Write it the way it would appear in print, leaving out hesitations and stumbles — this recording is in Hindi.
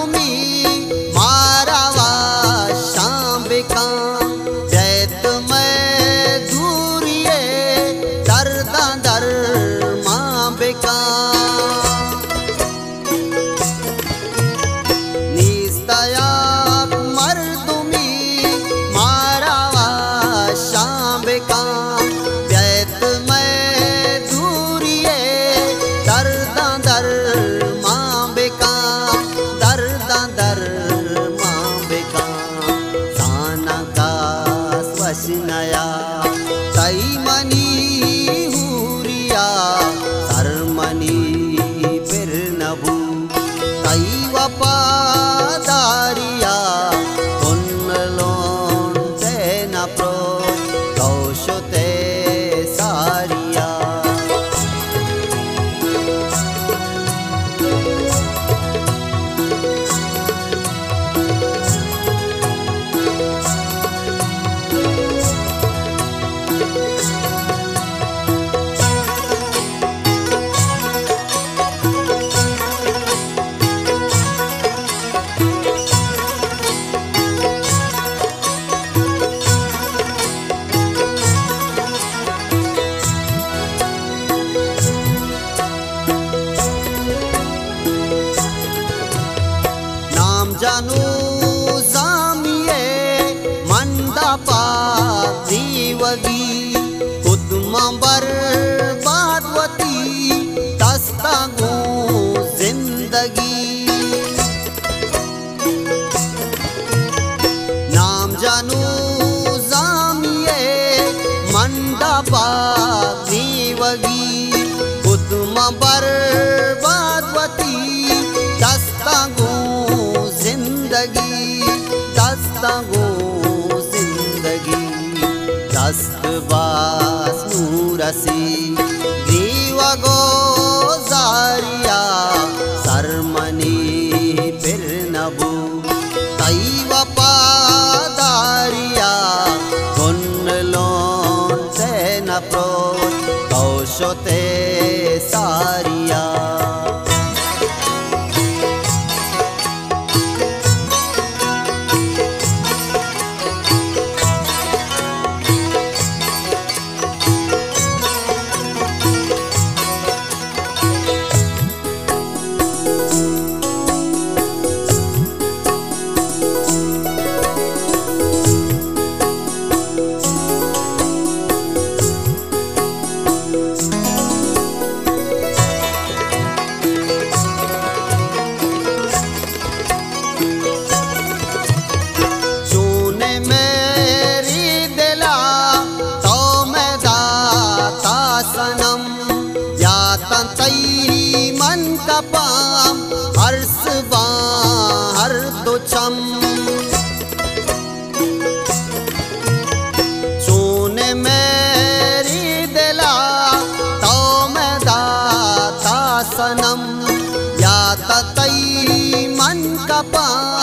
तुम्ही मारावा शांबिका दैत मैं दूरिये दर्दा धर्मांबिका निस्तया मर तुम्ही मारावा शांबिका दैत मैं दूरिये दर्दा धर्मांबिका दर्दा धर्मांबिका सानका स्वशनया तैमनी हुरिया सरमनी फिर नभू तैव पादारिया कुन्नलोन तेन प्रो कौशते सारिया जानू जामिये मंडपा दीवगी कुदमबर बादवती दस्तागू जिंदगी नाम जानू जामिये मंडपा दीवगी कुदमबर बादवती दस्तागू जिंदगी दस्तागो जिंदगी दस्त बास नूरसी दीवगो जारिया सरमनी फिर नबू तैव पादारिया कुन्नलोन तेन प्रो कौशते सारिया तई मन का पाम हर्षवा हर दो चम सोने मेरी दिला तो मैं दाता सनम या तई मन का पाम